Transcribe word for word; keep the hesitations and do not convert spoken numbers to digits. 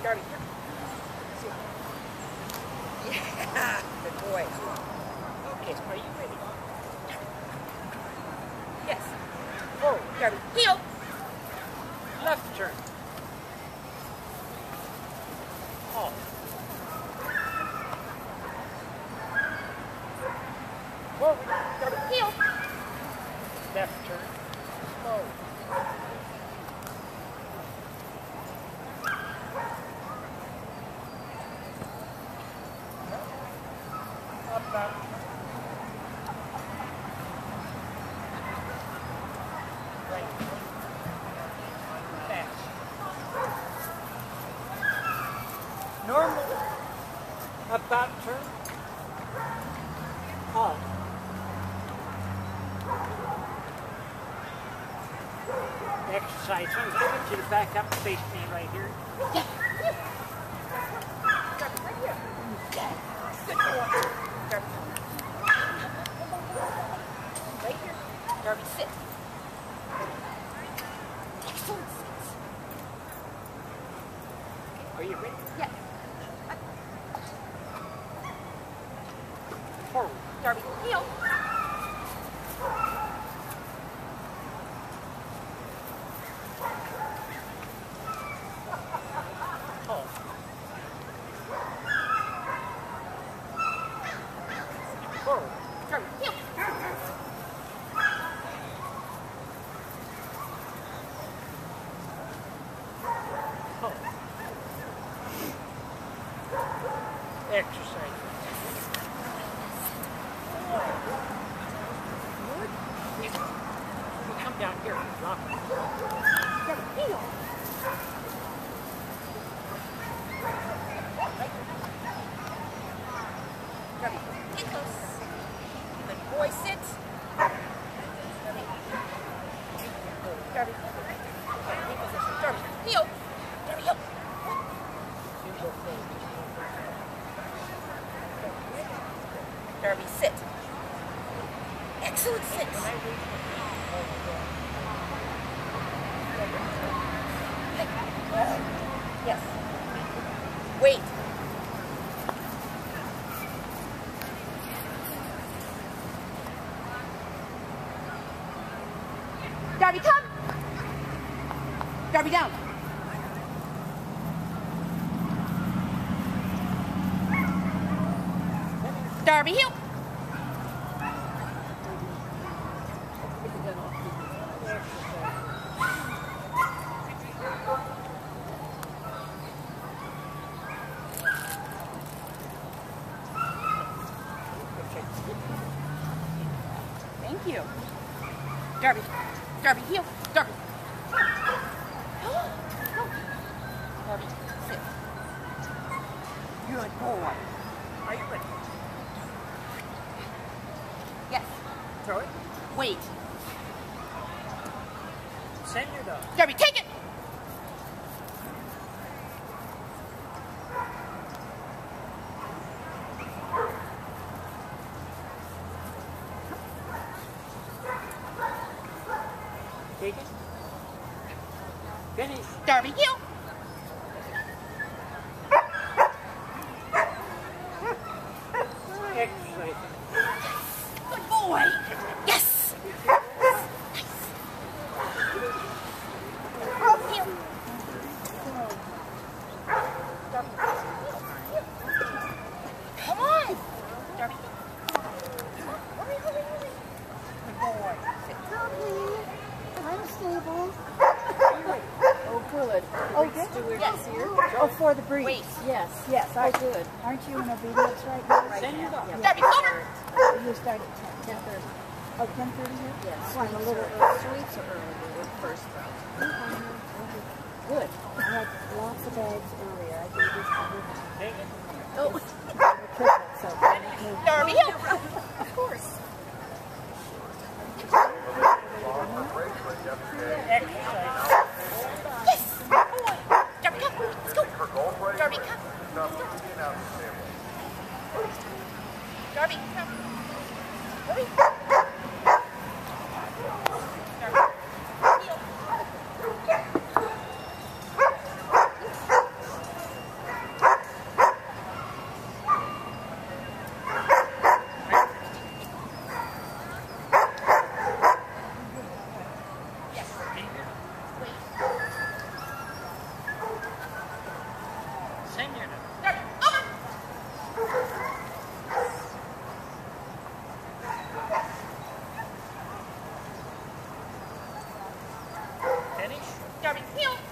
Darby, here. Yeah, good boy. Okay, are you ready? Yes. Forward, Darby, heel. Left turn. Halt. Forward, Darby, heel. Left turn. Slow. Up, up. Right. Fast. Normal. About turn. Halt. Exercise. I want you to back up and face me right here. Yeah. Darby, right here. Good boy. Darby. Right here. Darby, sit. Excellent sit. Are you ready? Yeah. Forward. Darby, heel. Forward. Darby, heel. Hold. Exercise. Good. You come down here and drop it. Darby, heel. Darby, get close. Good boy, sit. Darby. Darby, position. Darby, heel. Darby, heel. Darby, sit. Excellent sit. Yes. Wait. Darby, come! Darby, down. Darby, heel. Thank you. Darby. Darby, heel. Darby. Darby, sit. Good boy. Are you ready? Yes. Throw it. Wait. Send your dog. Darby, take it! Take it. Finish. Darby, heel. Exercise. Good boy. Yes. Nice. Heel. Come on. Darby. Hurry, hurry, hurry. Good boy. Sit. I'm stable. Oh, good. Oh, good. Yes. Here. Oh, for the breeze. Wait. Yes, yes. Oh, good. Aren't you in obedience right now? Right Send now. it up. Yeah. Darby, over. You start at ten. ten thirty. Oh, ten thirty here? Yes. Oh, I'm a little early. Sweets are early. We're first round. Good. I had lots of bags earlier. I gave this to you. Take it. Oh. So, Darby, heel. Of course. Exercise. Yes. Good boy. Darby, come. Let's go. Darby, come. Darby, come. Hurry. Darby. Heel. Darby, meow.